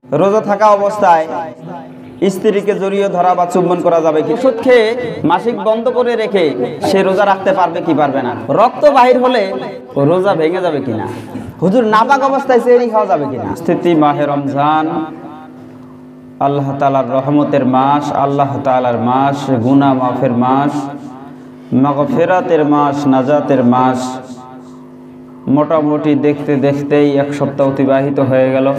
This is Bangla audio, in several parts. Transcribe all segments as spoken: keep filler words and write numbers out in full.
রোজা থাকা অবস্থায় স্ত্রীকে জড়িয়ে ধরা বা চুম্বন করা যাবে কি? ওষুধ খেয়ে মাসিক বন্ধ করে রেখে সে রোজা রাখতে পারবে কি পারবে না? রক্ত বাহির হলে রোজা ভেঙে যাবে কিনা? হুজুর নাপাক অবস্থায় সেহরি খাওয়া যাবে কিনা? স্থিতি মাহে রমজান আল্লাহ তাআলার রহমতের মাস, আল্লাহ তাআলার মাস, গুনাহ মাফের মাস, মাগফিরাতের মাস, নাজাতের মাস। মোটামুটি দেখতে দেখতেই এক সপ্তাহ অতিবাহিত হয়ে গেল।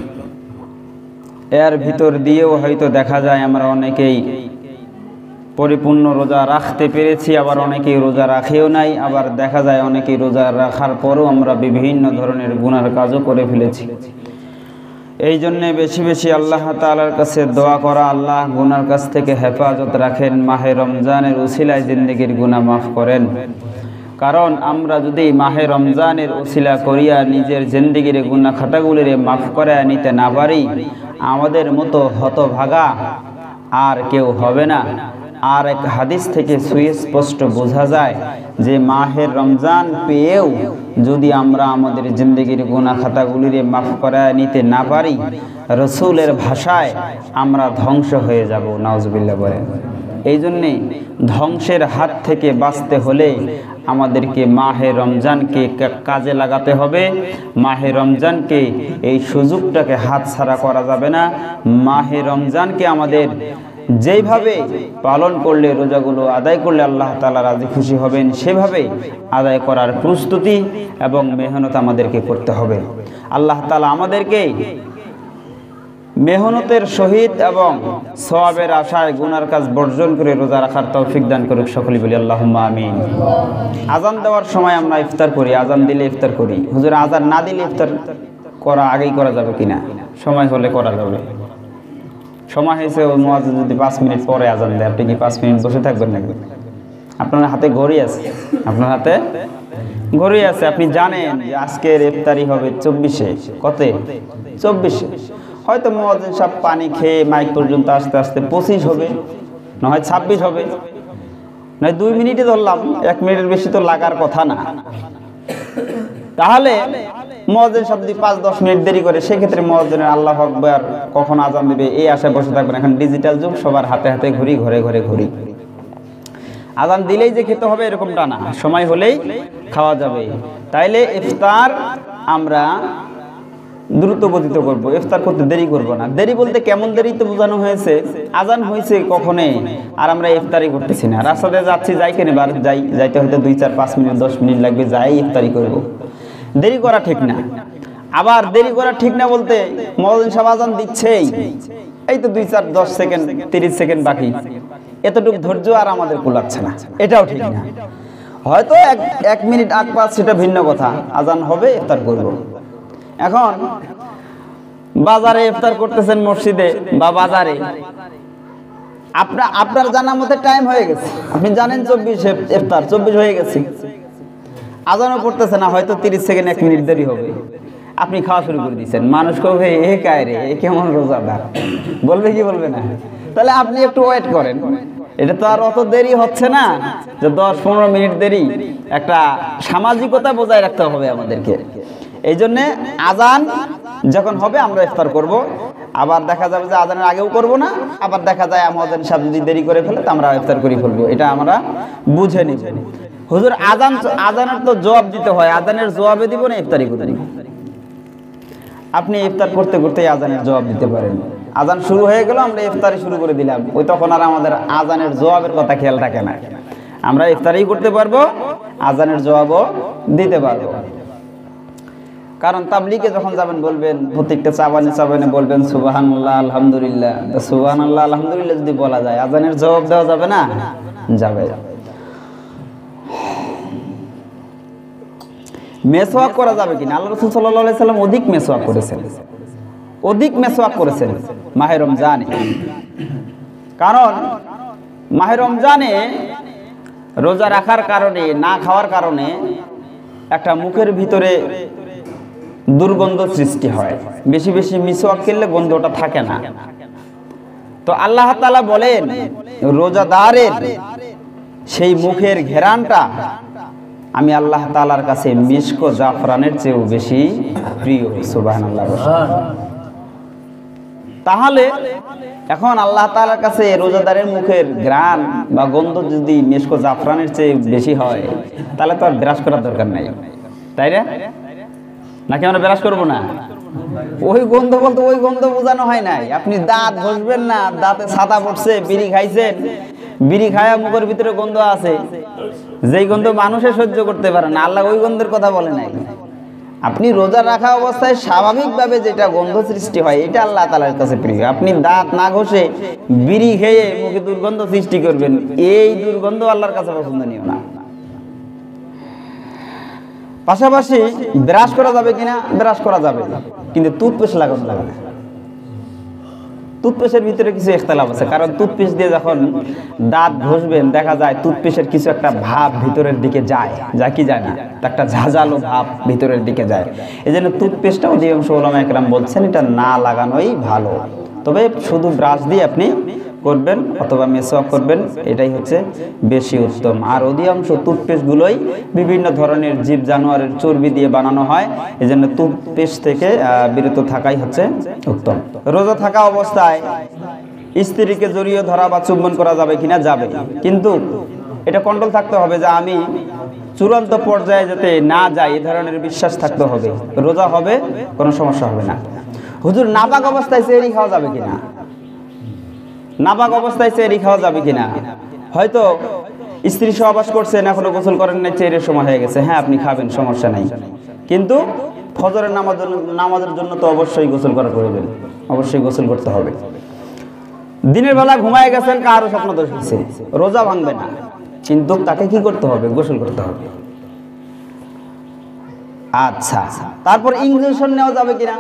এর ভিতর দিয়েও হয়তো দেখা যায় আমরা অনেকেই পরিপূর্ণ রোজা রাখতে পেরেছি, আবার অনেকেই রোজা রাখেও নাই। আবার দেখা যায় অনেকেই রোজা রাখার পরও আমরা বিভিন্ন ধরনের গুনার কাজও করে ফেলেছি। এই জন্যে বেশি বেশি আল্লাহ তাআলার কাছে দোয়া করা, আল্লাহ গুনার কাছ থেকে হেফাজত রাখেন, মাহে রমজানের উসিলায় জিন্দেগির গুনাহ মাফ করেন। কারণ আমরা যদি মাহে রমজানের উসিলা করিয়া নিজের জিন্দেগির গুনাহ খাতাগুলিরে মাফ করে নিতে না পারি, আমাদের মতো হতভাগা আর কেউ হবে না। আর এক হাদিস থেকে সুস্পষ্ট বোঝা যায় যে মাহের রমজান পেয়েও যদি আমরা আমাদের জিন্দেগির গুনাহ খাতাগুলিরে মাফ করে নিতে না পারি, রসুলের ভাষায় আমরা ধ্বংস হয়ে যাব। নাউজুবিল্লাহ বলেন। এই জন্যে ধ্বংসের হাত থেকে বাঁচতে হলে আমাদেরকে মাহে রমজানকে কাজে লাগাতে হবে। মাহে রমজানকে এই সুযোগটাকে হাতছাড়া করা যাবে না। মাহে রমজানকে আমাদের যেইভাবে পালন করলে, রোজাগুলো আদায় করলে আল্লাহ তাআলা রাজি খুশি হবেন, সেভাবে আদায় করার প্রস্তুতি এবং মেহনত আমাদেরকে করতে হবে। আল্লাহ তাআলা আমাদেরকে মেহনতের সহিত এবং সওয়াবের আশায় গুনার কাজ বর্জন করে রোজা রাখার তৌফিক দান করুক। সকলেই বলি আল্লাহুম্মা আমিন। আজান দেওয়ার সময় আমরা ইফতার করি, আজান দিলে ইফতার করি। হুজুর আজান না দিলে ইফতার করা আগেই করা যাবে কিনা? সময় হলে করা যাবে। সময় হয়েছে ওই মুয়াজ্জিন যদি পাঁচ মিনিট পরে আজান দেয়, আপনি কি পাঁচ মিনিট বসে থাকবেন নাকি? আপনার হাতে ঘড়ি আছে, আপনার হাতে ঘড়ি আছে। আপনি জানেন যে আজকের ইফতারি হবে চব্বিশে, কতে? চব্বিশে। হয়তো মুয়াজ্জিন সাহেব পানি খেয়ে মাইক পর্যন্ত আসতে আসতে পঁচিশ হবে, না হয় ছাব্বিশ হবে, নয় দুই মিনিটে ধরলাম, এক মিনিটের বেশি তো লাগার কথা না। তাহলে মুয়াজ্জিন সাহেব যদি পাঁচ দশ মিনিট দেরি করে, সেক্ষেত্রে মুয়াজ্জিনের আল্লাহু আকবার কখন আজান দেবে এই আশায় বসে থাকবেন। এখন ডিজিটাল যুগ, সবার হাতে হাতে ঘড়ি, ঘরে ঘরে ঘড়ি। আজান দিলেই যে খেতে হবে এরকমটা না, সময় হলেই খাওয়া যাবে। তাইলে ইফতার আমরা দ্রুত গতিতে করবো, ইফতার করতে দেরি করবো না। দেরি বলতে কেমন দেরি তো বোঝানো হয়েছে, আজান হয়েছে কখনে আর আমরা ইফতারি করতেছি না। রাস্তাতে যাচ্ছি, যাই কেনে বার যাই, যাইতে হয়তো দুই চার পাঁচ মিনিট দশ মিনিট লাগবে, যাই ইফতারি করবো। দেরি করা ঠিক না। আবার দেরি করা ঠিক না বলতে মুয়াজ্জিন সাহেব আজান দিচ্ছেই, এই তো দুই চার দশ সেকেন্ড তিরিশ সেকেন্ড বাকি, এতটুকু ধৈর্য আর আমাদের কুলাচ্ছে না, এটাও ঠিক না। হয়তো এক এক মিনিট আগ পাঁচ, সেটা ভিন্ন কথা। আজান হবে, ইফতার করবো। এখন বাজারে ইফতার করতেছেন, মসজিদে বা বাজারে, আপনার আপনার জানা মতে টাইম হয়ে গেছে, আপনি জানেন চব্বিশ ইফতার, চব্বিশ হয়ে গেছে, আজানও পড়তেছে না, হয়তো তিরিশ সেকেন্ড এক মিনিট দেরি হবে, আপনি খাওয়া শুরু করে দিচ্ছেন। মানুষ কবে এ কায় রে, এ কেমন রোজাদার, বলবে কি বলবে না? তাহলে আপনি একটু ওয়েট করেন। এটা তো আর অত দেরি হচ্ছে না যে দশ পনেরো মিনিট দেরি। একটা সামাজিকতা বজায় রাখতে হবে আমাদেরকে। এই জন্যে আজান যখন হবে আমরা ইফতার করব। আবার দেখা যাবে যে আজানের আগেও করব না, আবার দেখা যায় মুয়াজ্জিন সাহেব যদি দেরি করে ফেলে তো আমরা ইফতার করে ফেলবো। এটা আমরা বুঝে নিব। হুজুর আজান, আজানের তো জবাব দিতে হয়, আজানের জবাবে দিব না ইফতারি করে দিব। আপনি ইফতার করতে করতে আজানের জবাব দিতে পারেন। আজান শুরু হয়ে গেল, আমরা ইফতারি শুরু করে দিলাম, ওই তখন আর আমাদের আজানের জবাবের কথা খেয়াল থাকে না। আমরা ইফতারি করতে পারবো, আজানের জবাবও দিতে পারবো। কারণ তাবলীগে যখন যাবেন বলবেন, প্রত্যেকটা চাবানে চাবানে বলবেন সুবহানাল্লাহ আলহামদুলিল্লাহ। সুবহানাল্লাহ আলহামদুলিল্লাহ যদি বলা যায়, আজানের জবাব দেওয়া যাবে না? যাবে। মেসওয়াক করা যাবে কিনা? আল্লাহ রাসূল সাল্লাল্লাহু আলাইহি সাল্লাম অধিক মেসওয়াক করেছেন, অধিক মেসওয়াক করেছেন মাহে রমজানে। কারণ মাহে রমজানে রোজা রাখার কারণে, না খাওয়ার কারণে একটা মুখের ভিতরে দুর্গন্ধ সৃষ্টি হয়। বেশি বেশি মিসওয়াক করলে গন্ধটা থাকে না। তো আল্লাহ তাআলা বলেন, রোজাদারের সেই মুখের ঘেরানটা আমি আল্লাহ তাআলার কাছে মিশক জাফরানের চেয়েও বেশি প্রিয়। সুবহানাল্লাহ। তাহলে এখন আল্লাহ তাআলার কাছে রোজাদারের মুখের ঘ্রাণ বা গন্ধ যদি মেশকো জাফরানের চেয়ে বেশি হয় তাহলে তো আর ব্রাশ করার দরকার নাই, তাই না? নাকি আমরা ব্রাশ করবো না? ওই গন্ধ বলতে ওই গন্ধ বোঝানো হয় নাই। আপনি দাঁত ঘষবেন না, দাঁতে ছাতা পড়ছে, বিড়ি খাইছেন, বিড়ি খায়া মুখের ভিতরে গন্ধ আছে, যেই গন্ধ মানুষে সহ্য করতে পারে না, আল্লাহ ওই গন্ধের কথা বলে নাই। আপনি রোজা রাখা অবস্থায় স্বাভাবিকভাবে যেটা গন্ধ সৃষ্টি হয় এটা আল্লাহ তাআলার কাছে প্রিয়। আপনি দাঁত না ঘষে বিড়ি খেয়ে মুখে দুর্গন্ধ সৃষ্টি করবেন, এই দুর্গন্ধ আল্লাহর কাছে পছন্দনীয় না। পাশাপাশি ব্রাশ করা যাবে কিনা? ব্রাশ করা যাবে, কিন্তু টুথপেস্ট লাগানো যাবে না। টুথপেস্টের ভিতরে কিছু ইখতিলাফ আছে, কারণ টুথপেস্ট দিয়ে যখন দাঁত ঘষবেন দেখা যায় টুথপেস্টের কিছু একটা ভাব ভিতরের দিকে যায়, যা কি যায় না, একটা ঝাঁঝালো ভাব ভিতরের দিকে যায়। এই জন্য টুথপেস্টটা অধিকাংশ ওলামা একরাম বলছেন এটা না লাগানোই ভালো। তবে শুধু ব্রাশ দিয়ে আপনি করবেন অথবা মেসওয়াক করবেন, এটাই হচ্ছে বেশি উত্তম। আর অধিকাংশ টুথপেস্টগুলোই বিভিন্ন ধরনের জীব জানোয়ারের চর্বি দিয়ে বানানো হয়, এই জন্য টুথপেস্ট থেকে বিরত থাকাই হচ্ছে উত্তম। রোজা থাকা অবস্থায় স্ত্রীকে জড়িয়ে ধরা বা চুম্বন করা যাবে কিনা? যাবে, কিন্তু এটা কন্ট্রোল থাকতে হবে যে আমি চূড়ান্ত পর্যায়ে যাতে না যাই, এই ধরনের বিশ্বাস থাকতে হবে। রোজা হবে, কোনো সমস্যা হবে না। হুজুর নাপাক অবস্থায় সেহরি খাওয়া যাবে কিনা? নাপাক অবস্থায় সেহরি খাওয়া যাবে কিনা? হয়তো স্ত্রী সহবাস করছেন, এখনো গোসল করেন না, চেহারের সময় হয়ে গেছে, হ্যাঁ আপনি খাবেন, সমস্যা নাই, কিন্তু ফজরের নামাজ নামাজের জন্য তো অবশ্যই গোসল করা প্রয়োজন, অবশ্যই গোসল করতে হবে। দিনের বেলা ঘুমায় গেছেন, কারো স্বপ্ন দোষ হচ্ছে, রোজা ভাঙবে না, কিন্তু তাকে কি করতে হবে? গোসল করতে হবে। আচ্ছা, তারপর ইনজেকশন নেওয়া যাবে কিনা?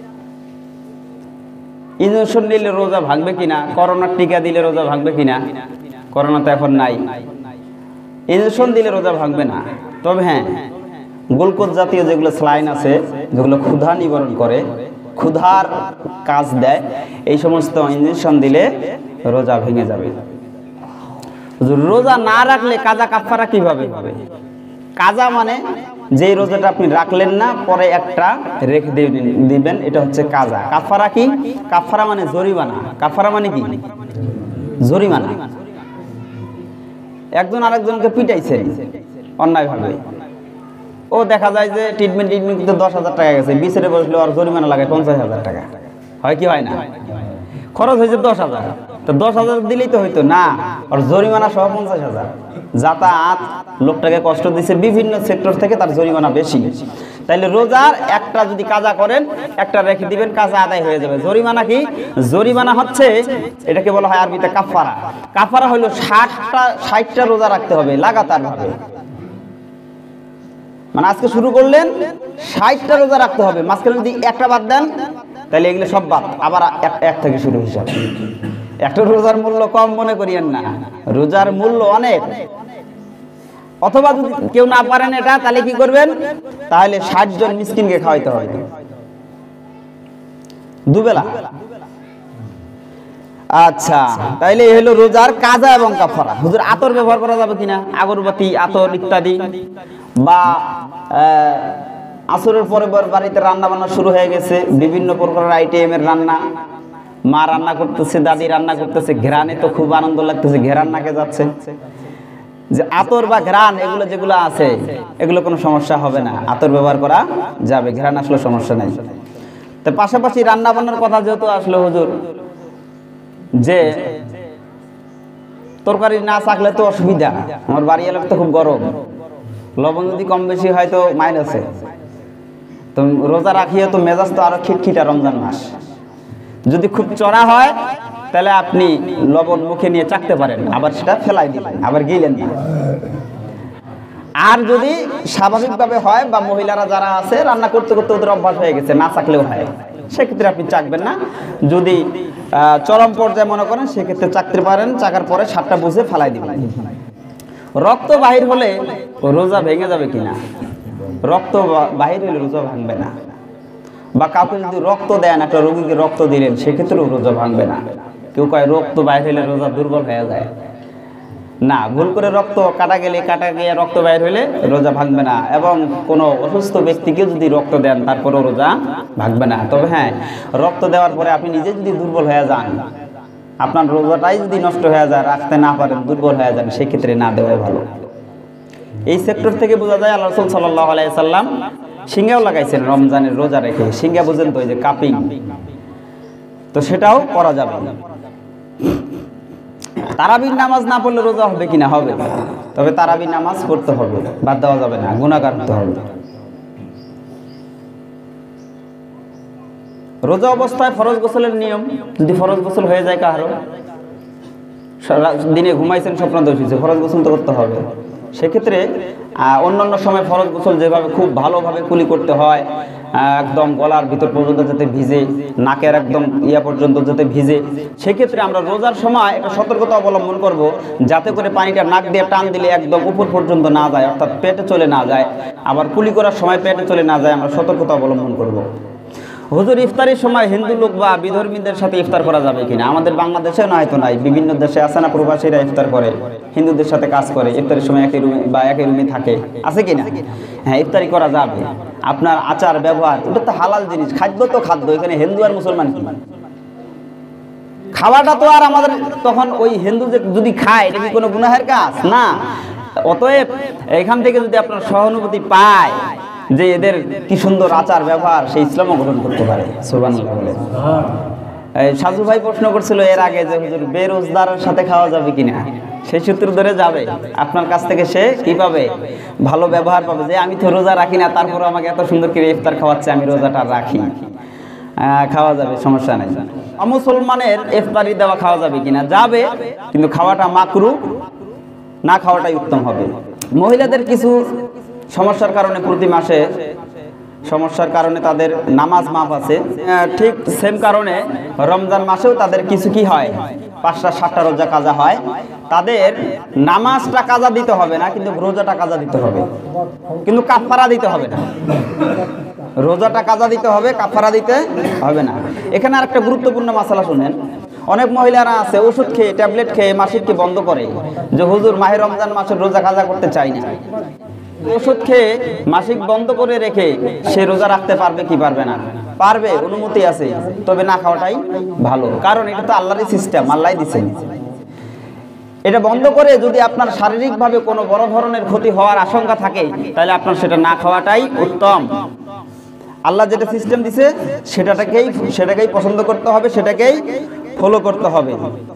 ইনজেকশন নিলে রোজা ভাঙবে কিনা? করোনার টিকা দিলে রোজা ভাঙবে কিনা? করোনা তো এখন নাই, ইনজেকশন দিলে রোজা ভাঙবে না। তবে হ্যাঁ, গ্লুকোজ জাতীয় যেগুলো স্যালাইন আছে, যেগুলো ক্ষুধা নিবারণ করে, ক্ষুধার কাজ দেয়, এই সমস্ত ইনজেকশন দিলে রোজা ভেঙে যাবে। রোজা না রাখলে কাজা কাফারা কিভাবে হবে? কাজা মানে যেই রোজাটা আপনি রাখলেন না, পরে একটা রেখে দিবেন, এটা হচ্ছে কাজা। কাফারা কি? কাফারা মানে জরিমানা। কাফারা মানে কি? জরিমানা। একজন আরেকজনকে পিটাইছে অন্যায়ভাবে, ও দেখা যায় যে ট্রিটমেন্ট ট্রিটমেন্ট কিন্তু দশ হাজার টাকা গেছে, বিচারে বসলে আর জরিমানা লাগে পঞ্চাশ হাজার টাকা। হয় কি হয় না? খরচ হয়েছে দশ হাজার, তো দশ হাজার দিলেই তো হইতো না, আর জরিমানা সহ পঞ্চাশ হাজার। যাতায়াত, লোকটাকে কষ্ট দিচ্ছে, বিভিন্ন সেক্টর থেকে তার জরিমানা বেশি। তাইলে রোজার একটা যদি কাজা করেন, একটা রেখে দিবেন, কাজা আদায় হয়ে যাবে। জরিমানা কি? জরিমানা হচ্ছে, এটাকে বলা হয় আরবিতে কাফারা। কাফারা হলো ষাটটা ষাটটা রোজা রাখতে হবে লাগাতার ভাবে। মানে আজকে শুরু করলেন, ষাটটা রোজা রাখতে হবে, মাঝখানে যদি একটা বাদ দেন তাহলে এগুলো সব বাদ, আবার এক থেকে শুরু হিসাব। একটা রোজার মূল্য কম মনে করিয়েন না, রোজার মূল্য অনেক। অথবা যদি কেউ না পারেন এটা, তাহলে কি করবেন? তাহলে ষাট জন মিসকিনকে খাওয়াইতে হবে দুবেলা। আচ্ছা, তাইলে এই হলো রোজার কাজা এবং কাফারা। হুজুর আতর ব্যবহার করা যাবে কিনা? আগরবাতি, আতর ইত্যাদি, বা আসরের পরে বাড়িতে রান্না বান্না শুরু হয়ে গেছে, বিভিন্ন প্রকারের আইটেমের রান্না, মা রান্না করতেছে, দাদি রান্না করতেছে, ঘ্রাণে তো খুব আনন্দ লাগতেছে, ঘ্রাণ নাকে যাচ্ছে, যে আতর বা ঘ্রাণ এগুলো যেগুলো আছে, এগুলো কোনো সমস্যা হবে না, আতর ব্যবহার করা যাবে, ঘ্রাণ আসলে সমস্যা নেই। তো পাশাপাশি রান্না বান্নার কথা যেহেতু আসলে হুজুর, যে তরকারি না থাকলে তো অসুবিধা, আমার বাড়ি এলাকা তো খুব গরম, লবণ যদি কম বেশি হয় তো মাইনাসে, তো রোজা রাখিয়ে তো মেজাজ তো আরো খিটখিটা, রমজান মাস যদি খুব চড়া হয় তাহলে আপনি লবণ মুখে নিয়ে চাকতে পারেন, আবার সেটা ফেলাই দিলেন, আবার গিলেন না। আর যদি স্বাভাবিকভাবে হয়, বা মহিলারা যারা আছে রান্না করতে করতে ওদের অভ্যাস হয়ে গেছে, না চাকলেও হয়, সেক্ষেত্রে আপনি চাকবেন না। যদি চরম পর্যায়ে মনে করেন সেক্ষেত্রে চাকতে পারেন, চাকার পরে সাতটা বুঝে ফেলাই দিবেন। রক্ত বাহির হলে রোজা ভেঙে যাবে কিনা? রক্ত বাহির হলে রোজা ভাঙবে না। বা কাউকে যদি রক্ত দেন, একটা রোগীকে রক্ত দিলেন, সেক্ষেত্রেও রোজা ভাঙবে না। কেউ কয় রক্ত বাহির হলে রোজা দুর্বল হয়ে যায়, না, ভুল করে রক্ত কাটা গেলে কাটা গিয়ে রক্ত বাইর হলে রোজা ভাঙবে না, এবং কোনো অসুস্থ ব্যক্তিকে যদি রক্ত দেন তারপরেও রোজা ভাঙবে না। তবে হ্যাঁ, রক্ত দেওয়ার পরে আপনি নিজে যদি দুর্বল হয়ে যান, আপনার রোজাটাই যদি নষ্ট হয়ে যায়, রাখতে না পারেন, দুর্বল হয়ে যান, সেক্ষেত্রে না দেওয়াই ভালো। এই সেক্টর থেকে বোঝা যায় আল্লাহ রাসূল সাল্লাল্লাহু আলাইহি সাল্লাম সিঙ্গাও লাগাইছেন রমজানের রোজা রেখে। সিঙ্গা বুঝেন তো, ওই যে কাপিং, তো সেটাও করা যাবে। তারাবির নামাজ না পড়লে রোজা হবে কিনা? হবে, তবে তারাবির নামাজ পড়তে হবে, বাদ দেওয়া যাবে না, গুনাহগার হতে হবে। রোজা অবস্থায় ফরজ গোসলের নিয়ম, যদি ফরজ গোসল হয়ে যায় কারো, দিনে ঘুমাইছেন স্বপ্নদোষ হয়েছে, ফরজ গোসল তো করতে হবে। সেক্ষেত্রে অন্যান্য সময় ফরজ গোসল যেভাবে খুব ভালোভাবে কুলি করতে হয়, একদম গলার ভিতর পর্যন্ত যাতে ভিজে, নাকের একদম ইয়া পর্যন্ত যাতে ভিজে, সেক্ষেত্রে আমরা রোজার সময় একটা সতর্কতা অবলম্বন করব, যাতে করে পানিটা নাক দিয়ে টান দিলে একদম উপর পর্যন্ত না যায়, অর্থাৎ পেটে চলে না যায়, আবার কুলি করার সময় পেটে চলে না যায়, আমরা সতর্কতা অবলম্বন করব। হুজুর, ইফতারের সময় হিন্দু লোক বা বিধর্মীদের সাথে ইফতার করা যাবে কিনা? আমাদের বাংলাদেশে না, হয়তো নাই, বিভিন্ন দেশে আছে না, প্রবাসীরা ইফতার করে, হিন্দুদের সাথে কাজ করে, ইফতারের সময় একই রুমে বা একই রুমে থাকে, আছে কিনা? হ্যাঁ, ইফতারি করা যাবে। আপনার আচার ব্যবহার, ওটা তো হালাল জিনিস, খাদ্য তো খাদ্য, এখানে হিন্দু আর মুসলমান কি? খাওয়াটা তো আর আমাদের তখন ওই হিন্দু যে যদি খায়, এটা কি কোনো গুনাহের কাজ না? অতএব এখান থেকে যদি আপনার সহানুভূতি পায় যে এদের কি সুন্দর আচার ব্যবহার, সেই ইসলামও গ্রহণ করতে পারে। সুবহানাল্লাহ বলে। সাজু ভাই প্রশ্ন করছিল এর আগে যে হুজুর, বেরোজগারের সাথে খাওয়া যাবে কিনা? সেই সূত্র ধরে যাবে, আপনার কাছ থেকে সে কি পাবে? ভালো ব্যবহার পাবে, যে আমি তো রোজা রাখি না, তারপর আমাকে এত সুন্দর করে ইফতার খাওয়াচ্ছে, আমি রোজাটা রাখি। খাওয়া যাবে, সমস্যা নেই। মুসলমানের ইফতারি দেওয়া খাওয়া যাবে কিনা? যাবে, কিন্তু খাওয়াটা মাকরু, না খাওয়াটাই উত্তম হবে। মহিলাদের কিছু সমস্যার কারণে প্রতি মাসে সমস্যার কারণে তাদের নামাজ মাফ আছে, ঠিক সেম কারণে রমজান মাসেও তাদের কিছু কি হয়, পাঁচটা সাতটা রোজা কাজা হয়। তাদের নামাজটা কাজা দিতে হবে না, কিন্তু রোজাটা কাজা দিতে হবে, কিন্তু কাফারা দিতে হবে না। রোজাটা কাজা দিতে হবে, কাফারা দিতে হবে না। এখানে আর একটা গুরুত্বপূর্ণ মাসালা শুনেন। অনেক মহিলারা আছে ওষুধ খেয়ে, ট্যাবলেট খেয়ে মাসিককে বন্ধ করে, যে হুজুর মাহে রমজান মাসের রোজা কাজা করতে চাই না। ওষুধ খেয়ে মাসিক বন্ধ করে রেখে সে রোজা রাখতে পারবে কি পারবে না? পারবে, অনুমতি আছে, তবে না খাওয়াটাই ভালো, কারণ এটা তো আল্লাহরই সিস্টেম, আল্লাহ দিচ্ছেন। এটা বন্ধ করে যদি আপনার শারীরিকভাবে কোনো বড় ধরনের ক্ষতি হওয়ার আশঙ্কা থাকে, তাহলে আপনার সেটা না খাওয়াটাই উত্তম। আল্লাহ যেটা সিস্টেম দিছে সেটাকেই সেটাকেই পছন্দ করতে হবে, সেটাকেই ফলো করতে হবে।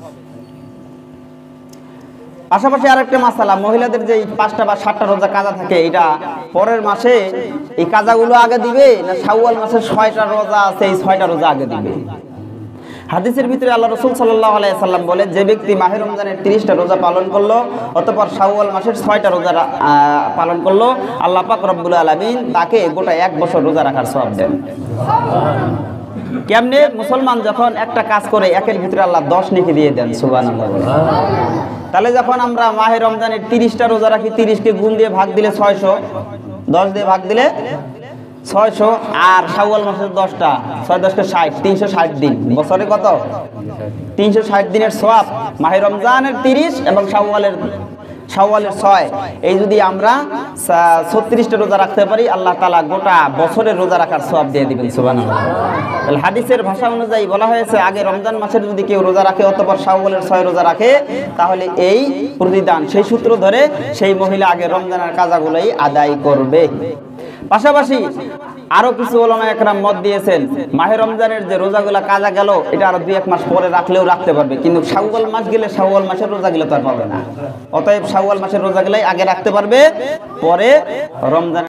পাশাপাশি আরেকটা মাসালা, মহিলাদের যে পাঁচটা বা সাতটা রোজা কাজা থাকে, এটা পরের মাসে এই কাজাগুলো আগে দিবে, না শাওয়াল মাসের ছয়টা রোজা আছে এই ছয়টা রোজা আগে দিবে? হাদিসের ভিতরে আল্লাহ রাসূল সাল্লাল্লাহু আলাইহি সাল্লাম বলেন, যে ব্যক্তি মাহে রমজানের তিরিশটা রোজা পালন করলো, অতঃপর শাওয়াল মাসের ছয়টা রোজা পালন করলো, আল্লাহ পাক রব্বুল আলামিন তাকে গোটা এক বছর রোজা রাখার সওয়াব দেন। কেমনে? মুসলমান যখন একটা কাজ করে, একের ভিতরে আল্লাহ দশ নেকি দিয়ে দেন। সুবহানাল্লাহ। তাহলে যখন আমরা মাহে রমজানের তিরিশটা রোজা রাখি, তিরিশকে গুণ দিয়ে ভাগ দিলে ছয়শো, দশ দিয়ে ভাগ দিলে ছয়শো, আর শাওয়াল মাসের দশটা, ছয় দশকে ষাট, তিনশো ষাট দিন, বছরে কত? তিনশো ষাট দিনের সওয়াব। মাহে রমজানের তিরিশ এবং শাওয়ালের শাওয়ালের ছয়, এই যদি আমরা ছত্রিশটা রোজা রাখতে পারি, আল্লাহ তাআলা গোটা বছরের রোজা রাখার সওয়াব দিয়ে দিবেন। সুবহানাল্লাহ। তাহলে হাদিসের ভাষা অনুযায়ী বলা হয়েছে, আগে রমজান মাসের যদি কেউ রোজা রাখে, অতঃপর শাওয়ালের ছয় রোজা রাখে, তাহলে এই প্রতিদান, সেই সূত্র ধরে সেই মহিলা আগে রমজানের কাজাগুলোই আদায় করবে। পাশাপাশি আরো কিছু ওলামা একরাম মত দিয়েছেন, মাহে রমজানের যে রোজাগুলা কাজা গেল, এটা আরো দুই এক মাস পরে রাখলেও রাখতে পারবে, কিন্তু শাওয়াল মাস গেলে শাওয়াল মাসের রোজাগুলো তো আর পাবে না। অতএব শাওয়াল মাসের রোজাগুলাই আগে রাখতে পারবে, পরে রমজান